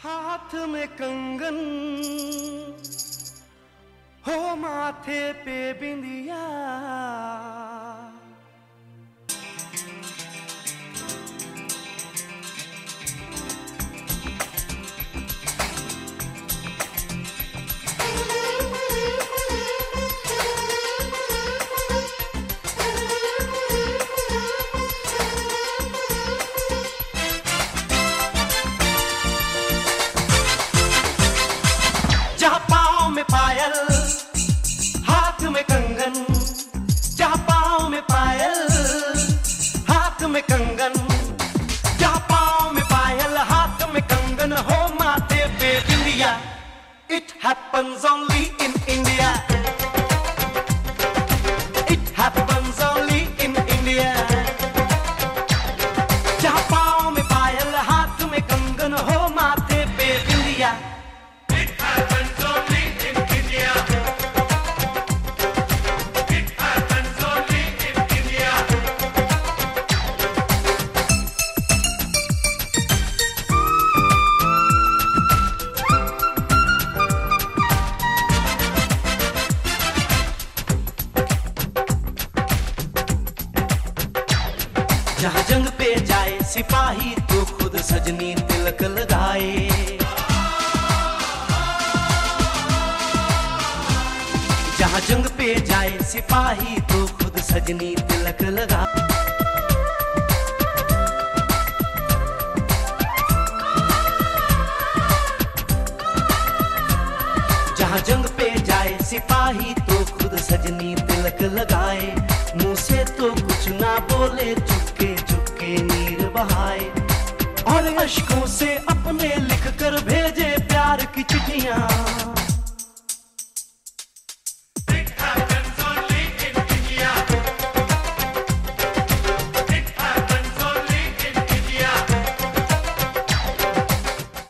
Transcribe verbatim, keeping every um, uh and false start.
हाथ में कंगन हो माथे पे बिंदिया, जहाँ पाँव में पायल हाथ में कंगन, जहाँ पाँव में पायल हाथ में कंगन, जहाँ पाँव में पायल हाथ में कंगन हो माथे पे बिंदिया। It happens only in India. It happens only in India. जहाँ पाँव में पायल हाथ में कंगन हो माथे पे बिंदिया। जहाँ जंग पे जाए सिपाही तो खुद सजनी तिलक लगाए, जहाँ जंग पे जाए सिपाही तो खुद सजनी तिलक लगाए। जहाँ जंग पे जाए सिपाही तो खुद सजनी तिलक लगाए, मुंह से तो कुछ ना बोले चुपके चुपके नीर बहाए और अश्कों से अपने लिख